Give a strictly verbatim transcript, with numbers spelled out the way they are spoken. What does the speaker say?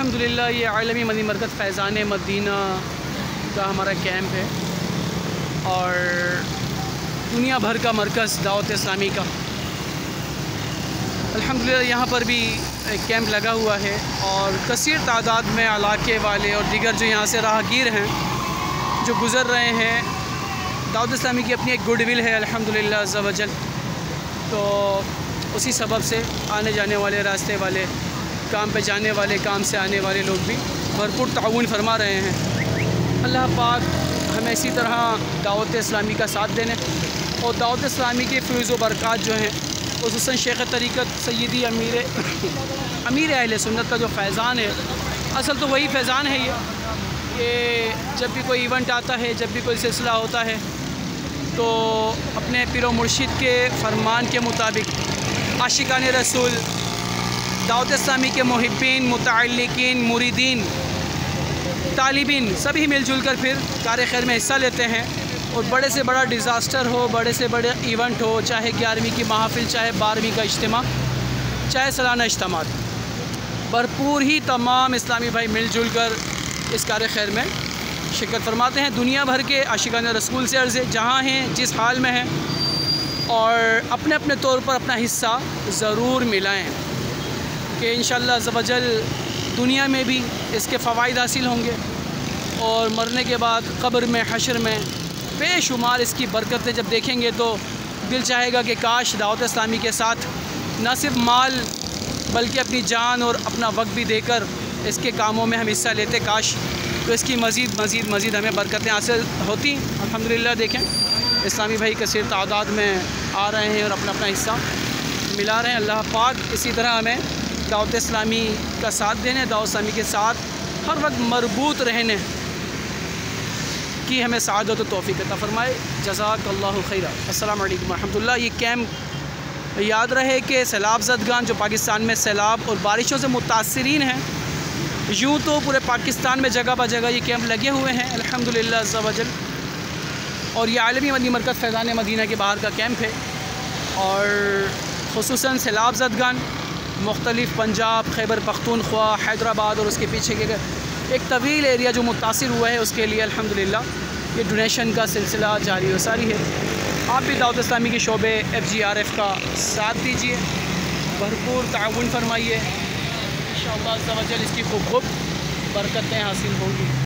الحمدللہ یہ عالمی مدنی مرکز فیضان مدینہ کا ہمارا کیمپ ہے اور دنیا بھر کا مرکز دعوت اسلامی کا الحمدللہ یہاں پر بھی ایک کیمپ لگا ہوا ہے اور کثیر تعداد میں علاقے والے اور دیگر جو یہاں سے راہگیر ہیں جو گزر رہے ہیں. دعوت اسلامی کی اپنی ایک گڈ ول ہے الحمدللہ عز و جل, تو اسی سبب سے آنے جانے والے راستے والے کام پہ جانے والے کام سے آنے والے لوگ بھی بھرپور تعاون فرما رہے ہیں. اللہ پاک ہمیں اسی طرح دعوت اسلامی کا ساتھ دینے اور دعوت اسلامی کے فیض و برکات جو ہیں خصوصاً شیخ طریقت سیدی امیر امیر اہل سنت کا جو فیضان ہے, اصل تو وہی فیضان ہے یہ کہ جب بھی کوئی ایونٹ آتا ہے, جب بھی کوئی سلسلہ ہوتا ہے تو اپنے پیر و مرشد کے فرمان کے مطابق عاشقان رسول دعوت اسلامی کے محبین, متعلقین, مریدین, طالبین سبھی مل جل کر پھر کار خیر میں حصہ لیتے ہیں. اور بڑے سے بڑا ڈیزاسٹر ہو, بڑے سے بڑے ایونٹ ہو, چاہے گیارہویں کی محافل, چاہے بارہویں کا اجتماع, چاہے سالانہ اجتماعات, بھرپور ہی تمام اسلامی بھائی مل جل کر اس کار خیر میں شرکت فرماتے ہیں. دنیا بھر کے عاشقان رسول سے عرض ہے جہاں ہیں, جس حال میں ہیں, اور اپنے اپنے طور پر اپنا حصہ ضرور ملائیں کہ انشاءاللہ عز و جل دنیا میں بھی اس کے فوائد حاصل ہوں گے اور مرنے کے بعد قبر میں, حشر میں بے شمار اس کی برکتیں جب دیکھیں گے تو دل چاہے گا کہ کاش دعوت اسلامی کے ساتھ نہ صرف مال بلکہ اپنی جان اور اپنا وقت بھی دے کر اس کے کاموں میں ہم حصہ لیتے, کاش تو اس کی مزید مزید مزید ہمیں برکتیں حاصل ہوتی. الحمدللہ دیکھیں اسلامی بھائی کثیر تعداد میں آ رہے ہیں اور اپنا اپنا حصہ ملا رہے ہیں. اللہ پاک اسی طرح ہمیں دعوت اسلامی کا ساتھ دینے, دعوت اسلامی کے ساتھ ہر وقت مربوط رہنے کی ہمیں سعادت و توفیق عطا فرمائے. جزاک اللہ خیرہ. السلام علیکم ورحمۃ اللہ. یہ کیمپ یاد رہے کہ سیلاب زدگان جو پاکستان میں سیلاب اور بارشوں سے متاثرین ہیں, یوں تو پورے پاکستان میں جگہ بہ جگہ یہ کیمپ لگے ہوئے ہیں الحمدللہ عز و جل, اور یہ عالمی مدنی مرکز فیضان مدینہ کے باہر کا کیمپ ہے اور خصوصاً سیلاب زدگان مختلف پنجاب, خیبر پختونخوا, حیدرآباد اور اس کے پیچھے کے ایک طویل ایریا جو متاثر ہوا ہے اس کے لیے الحمدللہ یہ ڈونیشن کا سلسلہ جاری و ساری ہے. آپ بھی دعوت اسلامی کے شعبے ایف جی آر ایف کا ساتھ دیجیے, بھرپور تعاون فرمائیے, انشاءاللہ عز و جل اس کی خوب خوب برکتیں حاصل ہوں گی.